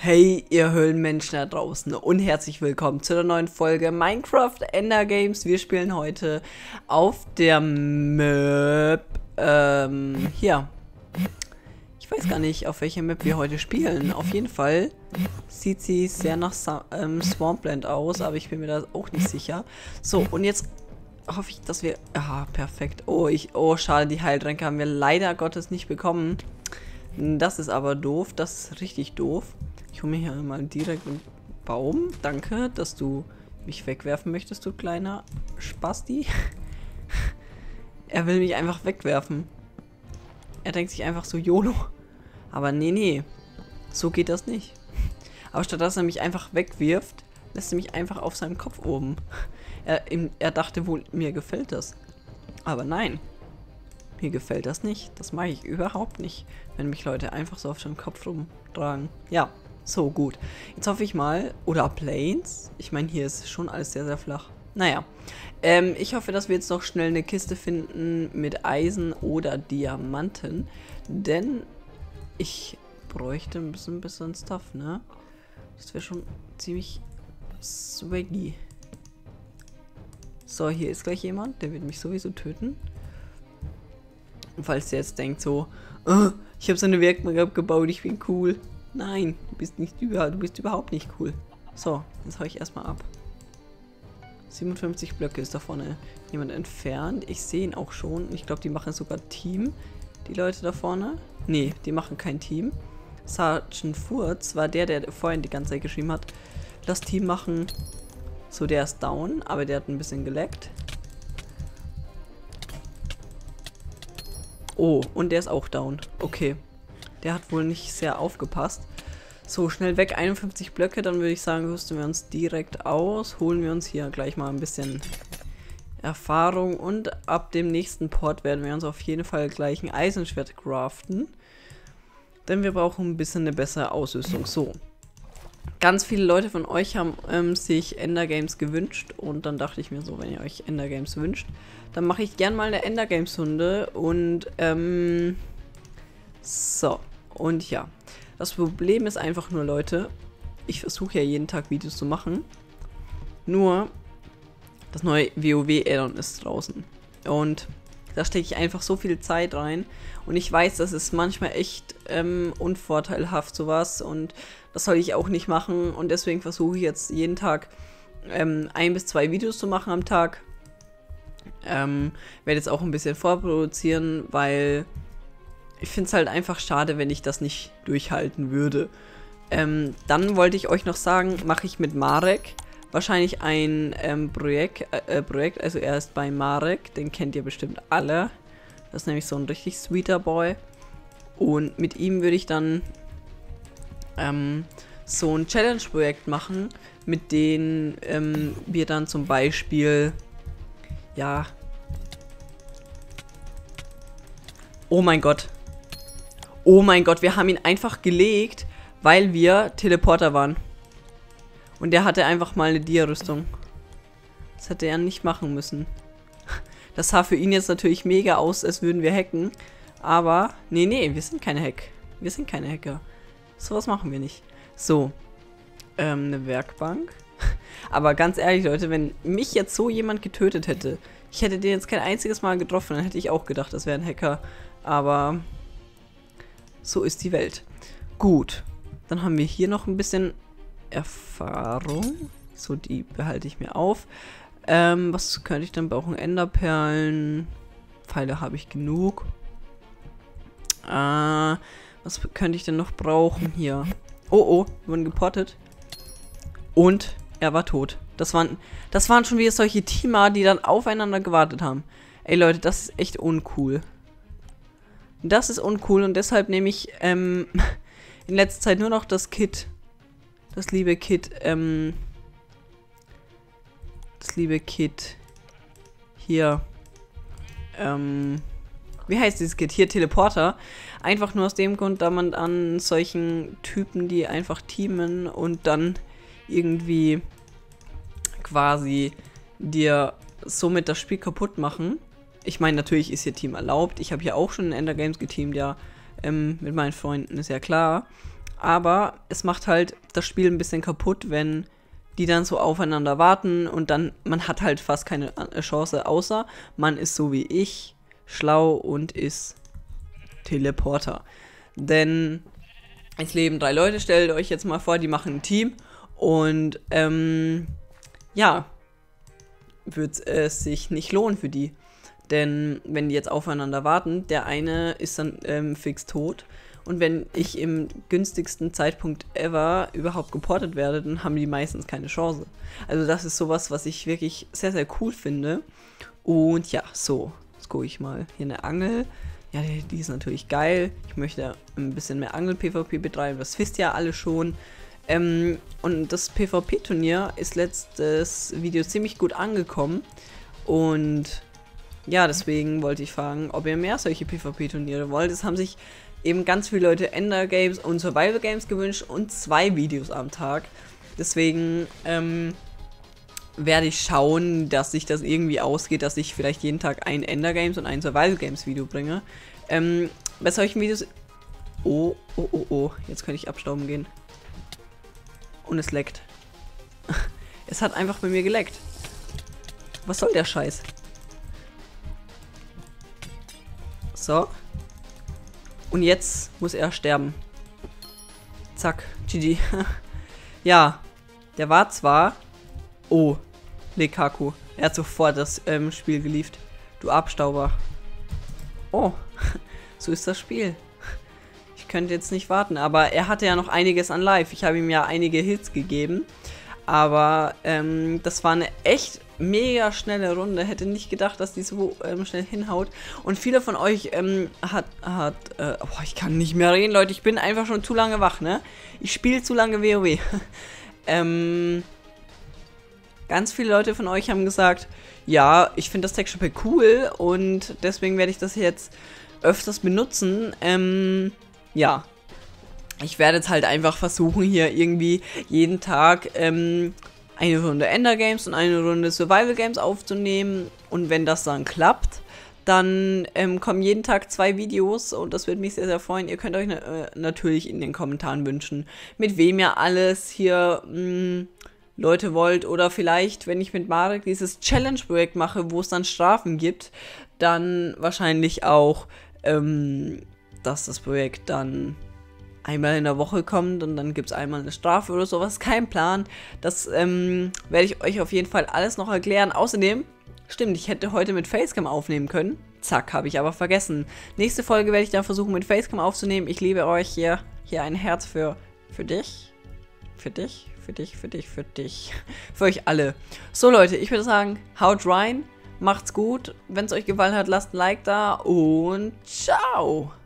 Hey, ihr Höhlenmenschen da draußen und herzlich willkommen zu der neuen Folge Minecraft Ender Games. Wir spielen heute auf der Map, hier. Ich weiß gar nicht, auf welcher Map wir heute spielen. Auf jeden Fall sieht sie sehr nach Swampland aus, aber ich bin mir da auch nicht sicher. So, und jetzt hoffe ich, dass wir... Ah, perfekt. Oh, schade, die Heiltränke haben wir leider Gottes nicht bekommen. Das ist aber doof, das ist richtig doof. Ich hole mir hier mal direkt einen Baum. Danke, dass du mich wegwerfen möchtest, du kleiner Spasti. Er will mich einfach wegwerfen. Er denkt sich einfach so, YOLO. Aber nee, so geht das nicht. Aber statt dass er mich einfach wegwirft, lässt er mich einfach auf seinem Kopf oben. Er dachte wohl, mir gefällt das. Aber nein, mir gefällt das nicht. Das mag ich überhaupt nicht, wenn mich Leute einfach so auf dem Kopf rumtragen. Ja. So, gut. Jetzt hoffe ich mal, oder Plains? Ich meine, hier ist schon alles sehr, sehr flach. Naja, ich hoffe, dass wir jetzt noch schnell eine Kiste finden mit Eisen oder Diamanten. Denn ich bräuchte ein bisschen Stuff, ne? Das wäre schon ziemlich swaggy. So, hier ist gleich jemand, der wird mich sowieso töten. Und falls der jetzt denkt so, oh, ich habe so eine Werkbank abgebaut, ich bin cool. Nein, du bist überhaupt nicht cool. So, jetzt hau ich erstmal ab. 57 Blöcke ist da vorne jemand entfernt. Ich sehe ihn auch schon. Ich glaube, die machen sogar Team, die Leute da vorne. Nee, die machen kein Team. Sergeant Furz war der vorhin die ganze Zeit geschrieben hat, lass Team machen. So, der ist down, aber der hat ein bisschen geleckt. Oh, und der ist auch down. Okay. Der hat wohl nicht sehr aufgepasst. So, schnell weg, 51 Blöcke, dann würde ich sagen, rüsten wir uns direkt aus. Holen wir uns hier gleich mal ein bisschen Erfahrung. Und ab dem nächsten Port werden wir uns auf jeden Fall gleich ein Eisenschwert craften. Denn wir brauchen ein bisschen eine bessere Ausrüstung. So. Ganz viele Leute von euch haben sich Ender Games gewünscht. Und dann dachte ich mir so, wenn ihr euch Ender Games wünscht, dann mache ich gern mal eine Ender Games Runde. Und, so, und ja, das Problem ist einfach nur, Leute, ich versuche ja jeden Tag Videos zu machen, nur das neue WoW-Addon ist draußen und da stecke ich einfach so viel Zeit rein und ich weiß, das ist manchmal echt unvorteilhaft sowas und das soll ich auch nicht machen und deswegen versuche ich jetzt jeden Tag 1 bis 2 Videos zu machen am Tag. Werde jetzt auch ein bisschen vorproduzieren, weil ich finde es halt einfach schade, wenn ich das nicht durchhalten würde. Dann wollte ich euch noch sagen, mache ich mit Marek wahrscheinlich ein Projekt, also er ist bei Marek, den kennt ihr bestimmt alle. Das ist nämlich so ein richtig sweeter Boy. Und mit ihm würde ich dann so ein Challenge-Projekt machen, mit denen wir dann zum Beispiel, ja... Oh mein Gott, wir haben ihn einfach gelegt, weil wir Teleporter waren. Und der hatte einfach mal eine Dia-Rüstung. Das hätte er nicht machen müssen. Das sah für ihn jetzt natürlich mega aus, als würden wir hacken. Aber, nee, wir sind keine Hack. Wir sind keine Hacker. Sowas machen wir nicht. So, eine Werkbank. Aber ganz ehrlich, Leute, wenn mich jetzt so jemand getötet hätte, ich hätte den jetzt kein einziges Mal getroffen, dann hätte ich auch gedacht, das wäre ein Hacker. Aber... so ist die Welt. Gut. Dann haben wir hier noch ein bisschen Erfahrung. So, die behalte ich mir auf. Was könnte ich dann brauchen? Enderperlen. Pfeile habe ich genug. Was könnte ich denn noch brauchen hier? Oh, wir wurden geportet. Und er war tot. Das waren schon wieder solche Teamer, die dann aufeinander gewartet haben. Ey Leute, das ist echt uncool. Das ist uncool und deshalb nehme ich in letzter Zeit nur noch das Kit. Das liebe Kit, hier, wie heißt dieses Kit? Hier, Teleporter. Einfach nur aus dem Grund, da man an solchen Typen, die einfach teamen und dann irgendwie quasi dir somit das Spiel kaputt machen. Ich meine, natürlich ist hier Team erlaubt. Ich habe hier auch schon in Ender Games geteamt, ja, mit meinen Freunden, ist ja klar. aber es macht halt das Spiel ein bisschen kaputt, wenn die dann so aufeinander warten und dann, man hat halt fast keine Chance, außer man ist so wie ich, schlau und ist Teleporter. Denn es leben 3 Leute, stellt euch jetzt mal vor, die machen ein Team und ja, wird es sich nicht lohnen für die. Denn wenn die jetzt aufeinander warten, der eine ist dann fix tot. Und wenn ich im günstigsten Zeitpunkt ever überhaupt geportet werde, dann haben die meistens keine Chance. Also das ist sowas, was ich wirklich sehr, sehr cool finde. Und ja, so, jetzt gucke ich mal. Hier eine Angel. Ja, die ist natürlich geil. Ich möchte ein bisschen mehr Angel-PvP betreiben. Das wisst ihr ja alle schon. Und das PvP-Turnier ist letztes Video ziemlich gut angekommen. Und ja, deswegen wollte ich fragen, ob ihr mehr solche PvP-Turniere wollt. Es haben sich eben ganz viele Leute Ender Games und Survival Games gewünscht und 2 Videos am Tag. Deswegen werde ich schauen, dass sich das irgendwie ausgeht, dass ich vielleicht jeden Tag ein Ender Games und ein Survival Games Video bringe. Bei solchen Videos... Oh, jetzt könnte ich abstauben gehen. Und es leckt. Es hat einfach bei mir geleckt. Was soll der Scheiß? So. Und jetzt muss er sterben. Zack, GG. Ja, der war zwar... Oh, Lekaku. Er hat sofort das Spiel geliefert. Du Abstauber. Oh, so ist das Spiel. Ich könnte jetzt nicht warten, aber er hatte ja noch einiges an Live. Ich habe ihm ja einige Hits gegeben. Aber das war eine echt mega schnelle Runde. Hätte nicht gedacht, dass die so schnell hinhaut. Und viele von euch oh, ich kann nicht mehr reden, Leute. Ich bin einfach schon zu lange wach, ne? Ich spiele zu lange WoW. Ganz viele Leute von euch haben gesagt, ja, ich finde das Texture Pack cool und deswegen werde ich das jetzt öfters benutzen. Ja. Ich werde jetzt halt einfach versuchen, hier irgendwie jeden Tag eine Runde Ender Games und eine Runde Survival Games aufzunehmen. Und wenn das dann klappt, dann kommen jeden Tag 2 Videos und das würde mich sehr, sehr freuen. Ihr könnt euch natürlich in den Kommentaren wünschen, mit wem ihr alles hier Leute wollt. Oder vielleicht, wenn ich mit Marek dieses Challenge-Projekt mache, wo es dann Strafen gibt, dann wahrscheinlich auch, dass das Projekt dann einmal in der Woche kommt und dann gibt es einmal eine Strafe oder sowas. Kein Plan. Das werde ich euch auf jeden Fall alles noch erklären. Außerdem, stimmt, ich hätte heute mit Facecam aufnehmen können. Zack, habe ich aber vergessen. Nächste Folge werde ich dann versuchen, mit Facecam aufzunehmen. Ich liebe euch hier. Hier ein Herz für dich. Für dich. Für euch alle. So Leute, ich würde sagen, haut rein. Macht's gut. Wenn es euch gefallen hat, lasst ein Like da und ciao.